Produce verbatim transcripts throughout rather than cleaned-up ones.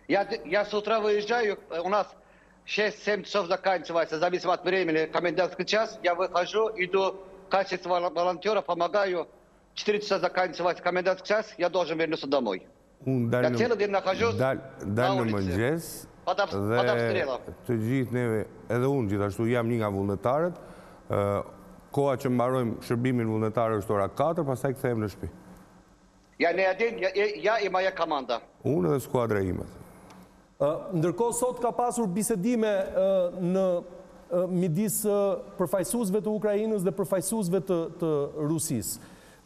Я, я с утра выезжаю, у нас шесть-семь часов заканчивается, зависит от времени, комендантский час. Я выхожу, иду в качестве волонтера, помогаю. четыре часа заканчивается комендантский час, я должен вернуться домой. Я целый день нахожусь на улице. Под, об, под обстрелом. Të gjithë neve, edhe unë gjithashtu jam një nga vullnetarët. Koha që mbarojmë shërbimin vullnetar është ora katër, pastaj kthehem në shtëpi. Я не один, я, я и моя команда. Unë dhe skuadra ime. Ndërkohë sot ka pasur bisedime në midis përfaqësuesve të Ukrainës dhe përfaqësuesve të, të Rusisë.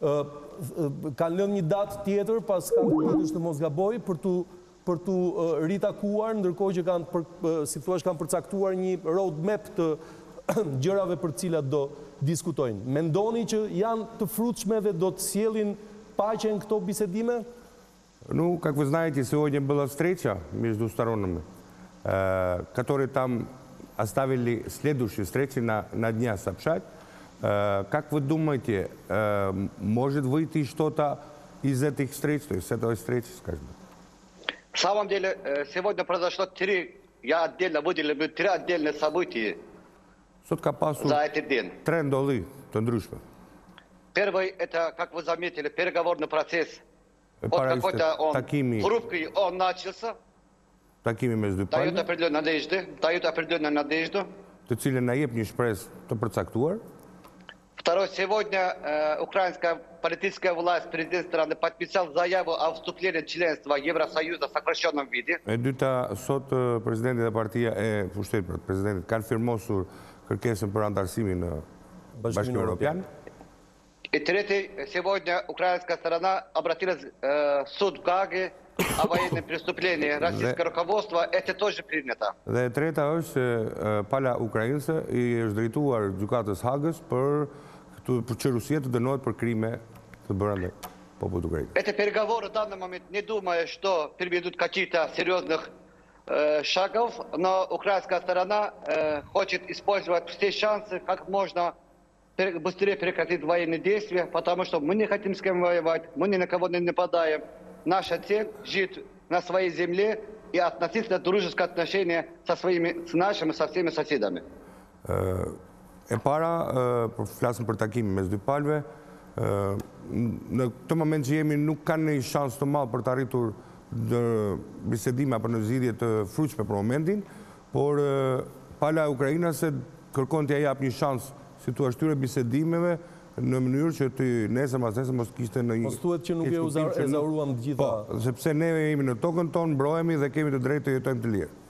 Kanë lënë një datë tjetër pas kandidatës të mos gaboj për tu për tu ritakuar, ndërkohë që kanë, për, si thua, kanë përcaktuar një roadmap të gjërave për cilat do diskutojnë. Mendoni që janë të frutshme dhe do të sjellin paqen këto bisedime? Ну, как вы знаете, сегодня была встреча между сторонами, которые там оставили следующие встречи на, на дня сообщать. Как вы думаете, может выйти что-то из этих встреч, то есть с этой встречи, скажем? В самом деле, сегодня произошло три, я отдельно выделил три отдельные события за этот день. Трендолы, тондрушка. Первый, это, как вы заметили, переговорный процесс. Вот какой-то он такими, хрупкий, он начался. Такими между дает определенную надежду, дает определенную надежду. Të cilën na jep një shpresë të përcaktuar. Второй, сегодня э, украинская политическая власть, президент страны подписал заяву о вступлении членства Евросоюза в сокращенном виде. E dyta, sot presidenti dhe partia e pushtetit presidentit kanë firmosur kërkesën për antarësimin në Bashkimin Evropian. И третий, сегодня украинская сторона обратилась э, в суд в Гааге о военном преступлении российского руководства. Это тоже принято. Dhe e treta është se pala ukrainase i është drejtuar gjykatës Hagës për për që Rusia të dënohet për krime të bëra ndaj popullit ukrainë. Эти переговоры в данный момент не думаю, что приведут к каких-то серьезных э, шагов, но украинская сторона э, хочет использовать все шансы, как можно быстрее прекратить военные действия, потому что мы не хотим с кем воевать, мы ни на кого не нападаем. Наша цель – жить на своей земле и относительно дружеское отношение со своими, с нашими, со всеми соседами. E para, për flasëm për takimin mes dy palëve, në këtë moment që jemi nuk kanë një shans të madh për të arritur në bisedime apo në zgjidhje të frutshme për momentin, por pala e Ukrainase kërkon t'ia jap një shans si thua shtyre bisedimeve në mënyrë që ty nesër mas nesër mos kishte në një... Mos thuhet që nuk e ezauruam të gjitha... Po, sepse ne jemi në tokën tonë, mbrohemi dhe kemi të drejtë të jetojmë të lirë.